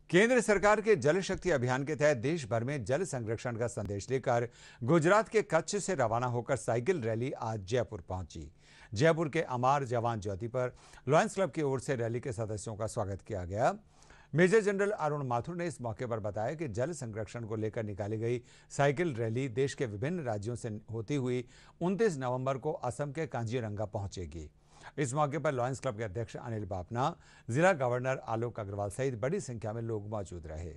केंद्र सरकार के जल शक्ति अभियान के तहत देश भर में जल संरक्षण का संदेश लेकर गुजरात के कच्छ से रवाना होकर साइकिल रैली आज जयपुर पहुंची। जयपुर के अमर जवान ज्योति पर लॉयंस क्लब की ओर से रैली के सदस्यों का स्वागत किया गया। मेजर जनरल अरुण माथुर ने इस मौके पर बताया कि जल संरक्षण को लेकर निकाली गई साइकिल रैली देश के विभिन्न राज्यों से होती हुई 29 नवंबर को असम के कांजीरंगा पहुंचेगी। इस मौके पर लॉयंस क्लब के अध्यक्ष अनिल बापना, जिला गवर्नर आलोक अग्रवाल सहित बड़ी संख्या में लोग मौजूद रहे।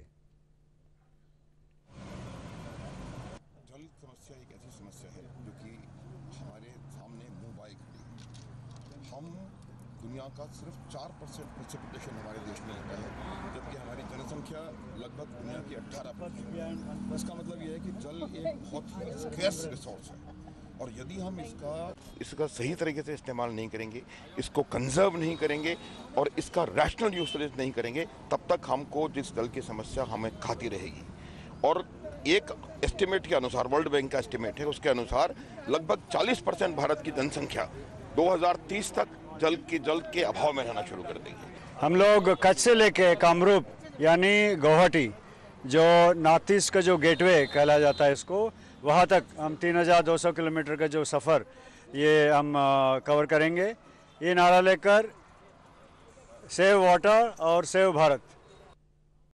जल समस्या एक ऐसी समस्या है जो कि हमारे सामने मुंह बाए खड़ी है। हम दुनिया का सिर्फ 4% प्रेसिपिटेशन हमारे देश में होता है, जबकि हमारी जनसंख्या लगभग दुनिया की 18%। इसका मतलब यह है कि जल एक बहुत ही स्कैर्स रिसोर्स है और यदि हम इसका सही तरीके से इस्तेमाल नहीं करेंगे, इसको कंजर्व नहीं करेंगे और इसका रैशनल यूसेज नहीं करेंगे, तब तक हमको जिस जल की समस्या हमें खाती रहेगी। और एक एस्टिमेट के अनुसार, वर्ल्ड बैंक का एस्टिमेट है, उसके अनुसार लगभग 40% भारत की जनसंख्या 2030 तक जल के अभाव में रहना शुरू कर देगी। हम लोग कच्छ से लेके कामरूप यानी गुवाहाटी, जो नॉर्थ ईस्ट का जो गेटवे कहला जाता है, इसको वहाँ तक हम 3200 किलोमीटर का जो सफ़र ये हम कवर करेंगे। ये नारा लेकर सेव वाटर और सेव भारत